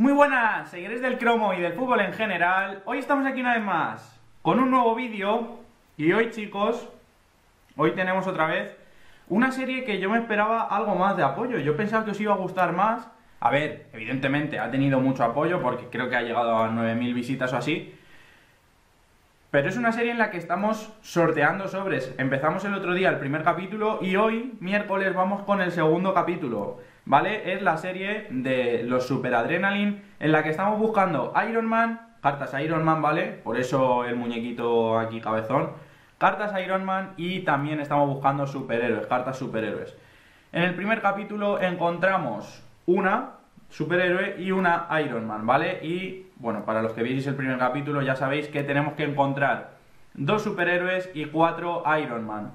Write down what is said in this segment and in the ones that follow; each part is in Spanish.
Muy buenas, seguidores del cromo y del fútbol en general. Hoy estamos aquí una vez más con un nuevo vídeo. Y hoy, chicos, hoy tenemos otra vez una serie que yo me esperaba algo más de apoyo. Yo pensaba que os iba a gustar más. A ver, evidentemente ha tenido mucho apoyo porque creo que ha llegado a 9000 visitas o así. Pero es una serie en la que estamos sorteando sobres. Empezamos el otro día el primer capítulo y hoy, miércoles, vamos con el segundo capítulo, ¿vale? Es la serie de los Super Adrenaline en la que estamos buscando Iron Man, cartas Iron Man, ¿vale? Por eso el muñequito aquí cabezón. Cartas Iron Man y también estamos buscando superhéroes, cartas superhéroes. En el primer capítulo encontramos una superhéroe y una Iron Man, ¿vale? Y bueno, para los que veis el primer capítulo ya sabéis que tenemos que encontrar 2 superhéroes y 4 Iron Man.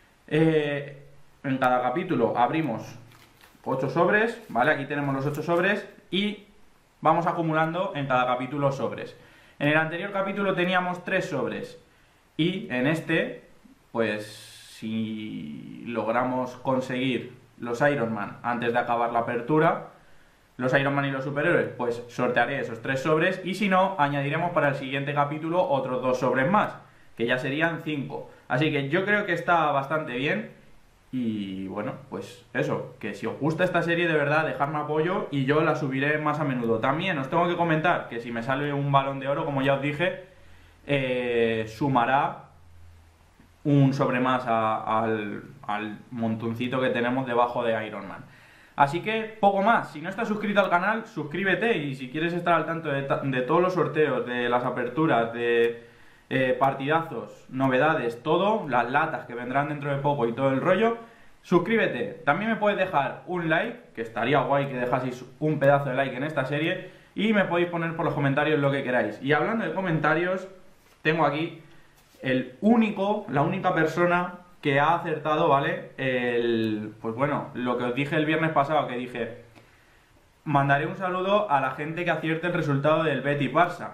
En cada capítulo abrimos 8 sobres, ¿vale? Aquí tenemos los 8 sobres y vamos acumulando en cada capítulo sobres. En el anterior capítulo teníamos 3 sobres y en este, pues si logramos conseguir los Iron Man antes de acabar la apertura, los Iron Man y los superhéroes, pues sortearé esos 3 sobres y si no, añadiremos para el siguiente capítulo otros 2 sobres más, que ya serían 5. Así que yo creo que está bastante bien y bueno, pues eso, que si os gusta esta serie de verdad, dejadme apoyo y yo la subiré más a menudo. También os tengo que comentar que si me sale un balón de oro, como ya os dije, sumará un sobre más al montoncito que tenemos debajo de Iron Man. Así que poco más, si no estás suscrito al canal, suscríbete y si quieres estar al tanto de todos los sorteos, de las aperturas, de partidazos, novedades, todo, las latas que vendrán dentro de poco y todo el rollo, suscríbete. También me puedes dejar un like, que estaría guay que dejaseis un pedazo de like en esta serie, y me podéis poner por los comentarios lo que queráis. Y hablando de comentarios, tengo aquí la única persona que ha acertado, ¿vale? Pues bueno, lo que os dije el viernes pasado, que dije, mandaré un saludo a la gente que acierte el resultado del Betis-Barça.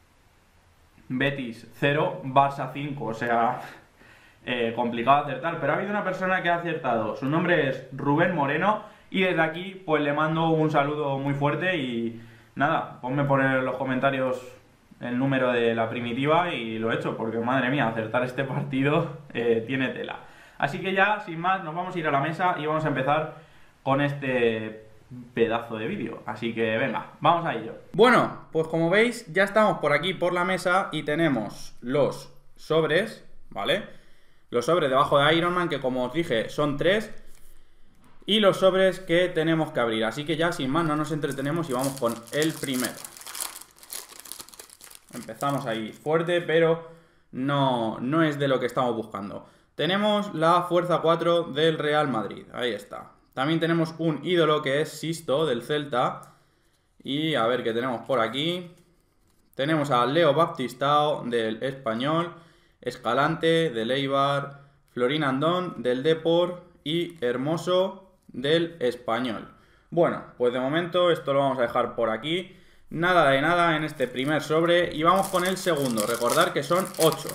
Betis 0, Barça 5, o sea, complicado acertar, pero ha habido una persona que ha acertado. Su nombre es Rubén Moreno y desde aquí pues le mando un saludo muy fuerte y nada, ponme por los comentarios el número de la primitiva y lo he hecho, porque madre mía, acertar este partido tiene tela. Así que ya, sin más, nos vamos a ir a la mesa y vamos a empezar con este pedazo de vídeo. Así que venga, vamos a ello. Bueno, pues como veis, ya estamos por aquí por la mesa y tenemos los sobres, ¿vale? Los sobres debajo de Iron Man, que como os dije, son 3. Y los sobres que tenemos que abrir. Así que ya, sin más, no nos entretenemos y vamos con el primero. Empezamos ahí fuerte, pero no es de lo que estamos buscando. Tenemos la fuerza 4 del Real Madrid, ahí está. También tenemos un ídolo que es Sisto del Celta. Y a ver qué tenemos por aquí. Tenemos a Leo Baptistao del Español, Escalante del Eibar, Florín Andón del Depor y Hermoso del Español. Bueno, pues de momento esto lo vamos a dejar por aquí. Nada de nada en este primer sobre y vamos con el segundo. Recordar que son 8.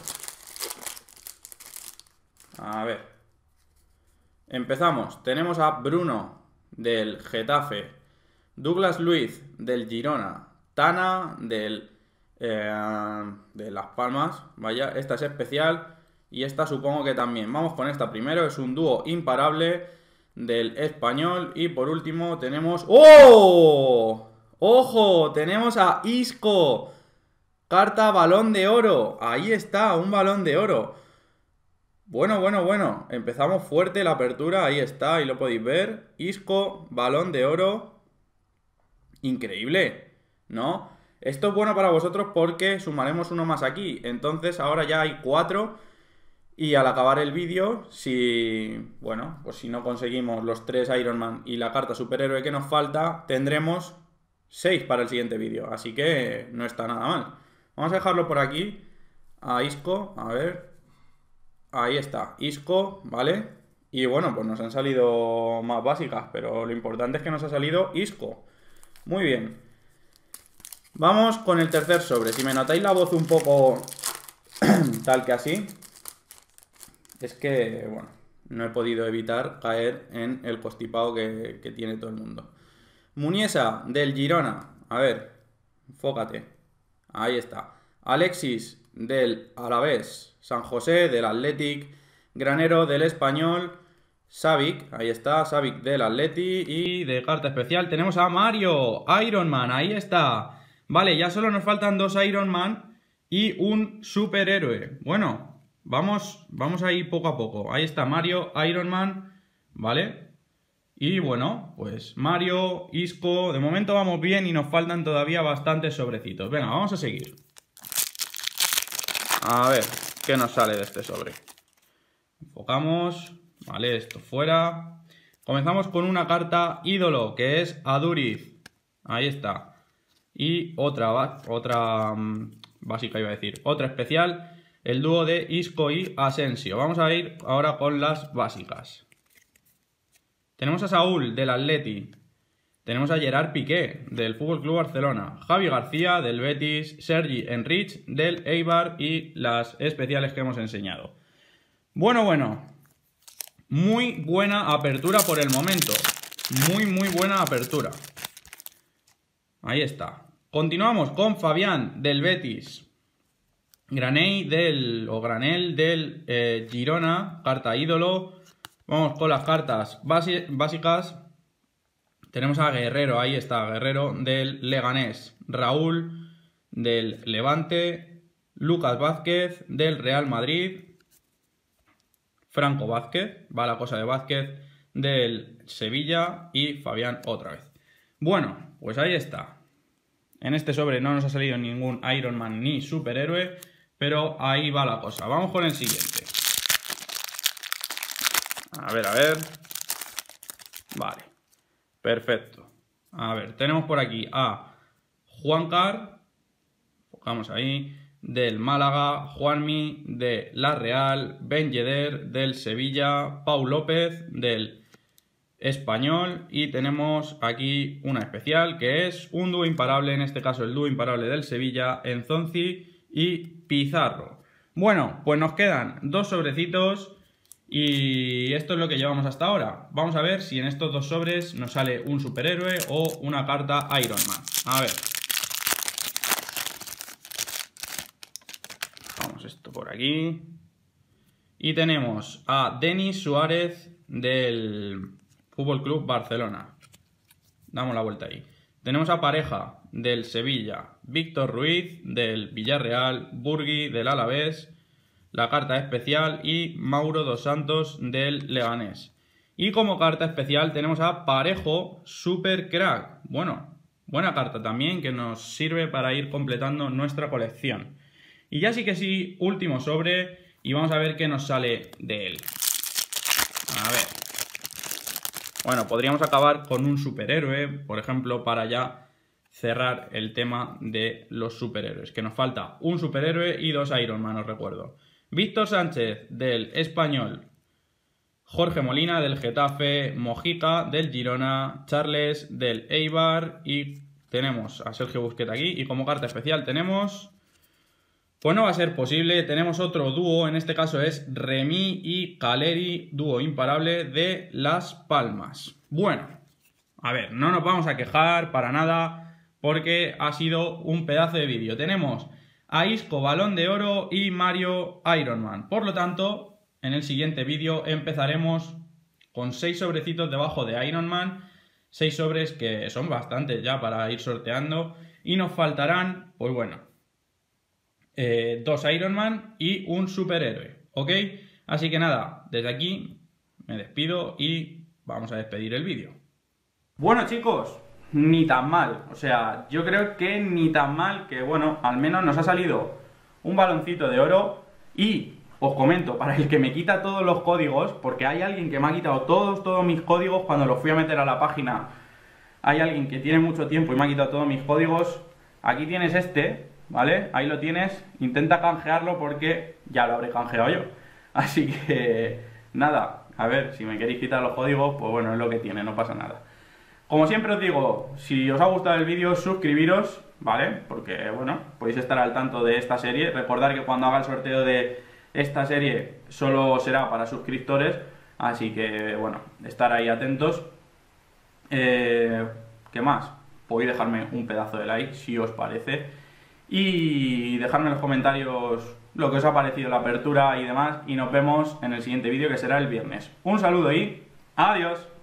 A ver. Empezamos. Tenemos a Bruno del Getafe, Douglas Luiz del Girona, Tana de Las Palmas. Vaya, esta es especial y esta supongo que también. Vamos con esta primero. Es un dúo imparable del Español. Y por último tenemos... ¡Oh! ¡Ojo! Tenemos a Isco. Carta balón de oro. Ahí está, un balón de oro. Bueno. Empezamos fuerte la apertura. Ahí está, ahí lo podéis ver. Isco, balón de oro. Increíble, ¿no? Esto es bueno para vosotros porque sumaremos uno más aquí. Entonces ahora ya hay 4. Y al acabar el vídeo, bueno, pues si no conseguimos los 3 Iron Man y la carta superhéroe que nos falta, tendremos 6 para el siguiente vídeo, así que no está nada mal. Vamos a dejarlo por aquí, a Isco, a ver. Ahí está, Isco, ¿vale? Y bueno, pues nos han salido más básicas, pero lo importante es que nos ha salido Isco. Muy bien. Vamos con el tercer sobre. Si me notáis la voz un poco tal que así, es que, bueno, no he podido evitar caer en el constipado que tiene todo el mundo. Muniesa del Girona, A ver, enfócate. Ahí está. Alexis del Alavés, San José del Athletic, Granero del Español, Savic, ahí está, Savic del Atleti. Y de carta especial tenemos a Mario, Iron Man, ahí está. Vale, ya solo nos faltan 2 Iron Man y un superhéroe. Bueno, vamos a ir poco a poco. Ahí está Mario, Iron Man, ¿vale? Y bueno, pues Mario, Isco, de momento vamos bien y nos faltan todavía bastantes sobrecitos. Venga, vamos a seguir. A ver, ¿qué nos sale de este sobre? Enfocamos, vale, esto fuera. Comenzamos con una carta ídolo, que es Aduriz. Ahí está. Y otra básica iba a decir. Otra especial, el dúo de Isco y Asensio. Vamos a ir ahora con las básicas. Tenemos a Saúl del Atleti. Tenemos a Gerard Piqué del FC Barcelona. Javi García del Betis. Sergi Enrich del Eibar y las especiales que hemos enseñado. Bueno. Muy buena apertura por el momento. Muy buena apertura. Ahí está. Continuamos con Fabián del Betis. Granell del Girona. Carta ídolo. Vamos con las cartas básicas. Tenemos a Guerrero, ahí está, Guerrero del Leganés. Raúl del Levante. Lucas Vázquez del Real Madrid. Franco Vázquez, va la cosa de Vázquez del Sevilla. Y Fabián otra vez. Bueno, pues ahí está. En este sobre no nos ha salido ningún Iron Man ni superhéroe, pero ahí va la cosa. Vamos con el siguiente. A ver. Vale. Perfecto. A ver, tenemos por aquí a Juancar. Enfocamos ahí. Del Málaga. Juanmi de La Real. Ben Yedder del Sevilla. Pau López del Español. Y tenemos aquí una especial que es un dúo imparable. En este caso el dúo imparable del Sevilla. Enzonzi y Pizarro. Bueno, pues nos quedan 2 sobrecitos. Y esto es lo que llevamos hasta ahora. Vamos a ver si en estos 2 sobres nos sale un superhéroe o una carta Iron Man. A ver. Vamos esto por aquí. Y tenemos a Denis Suárez del FC Barcelona. Damos la vuelta ahí. Tenemos a Pareja del Sevilla. Víctor Ruiz del Villarreal. Burgui del Alavés. La carta especial y Mauro dos Santos del Leganés. Y como carta especial tenemos a Parejo Super Crack. Bueno, buena carta también que nos sirve para ir completando nuestra colección. Y ya sí que sí, último sobre y vamos a ver qué nos sale de él. A ver. Bueno, podríamos acabar con un superhéroe, por ejemplo, para ya cerrar el tema de los superhéroes. Que nos falta un superhéroe y 2 Iron Man, os recuerdo. Víctor Sánchez del Español, Jorge Molina del Getafe, Mojica del Girona, Charles del Eibar y tenemos a Sergio Busquets aquí. Y como carta especial tenemos... Pues no va a ser posible, tenemos otro dúo, en este caso es Remy y Caleri, dúo imparable de Las Palmas. Bueno, a ver, no nos vamos a quejar para nada porque ha sido un pedazo de vídeo. Tenemos a Isco Balón de Oro y Mario Iron Man. Por lo tanto, en el siguiente vídeo empezaremos con 6 sobrecitos debajo de Iron Man. 6 sobres que son bastantes ya para ir sorteando. Y nos faltarán, pues bueno, 2 Iron Man y un superhéroe, ¿ok? Así que nada, desde aquí me despido y vamos a despedir el vídeo. Bueno chicos, ni tan mal, o sea, yo creo que ni tan mal, que bueno, al menos nos ha salido un baloncito de oro. Y os comento, para el que me quita todos los códigos, porque hay alguien que me ha quitado todos mis códigos cuando los fui a meter a la página. Hay alguien que tiene mucho tiempo y me ha quitado todos mis códigos. Aquí tienes este, ¿vale? Ahí lo tienes, intenta canjearlo porque ya lo habré canjeado yo. Así que nada, a ver, si me queréis quitar los códigos, pues bueno, es lo que tiene, no pasa nada. Como siempre os digo, si os ha gustado el vídeo, suscribiros, ¿vale? Porque, bueno, podéis estar al tanto de esta serie. Recordad que cuando haga el sorteo de esta serie solo será para suscriptores, así que, bueno, estar ahí atentos. ¿Qué más? podéis dejarme un pedazo de like si os parece y dejarme en los comentarios lo que os ha parecido la apertura y demás, y nos vemos en el siguiente vídeo, que será el viernes. Un saludo y adiós.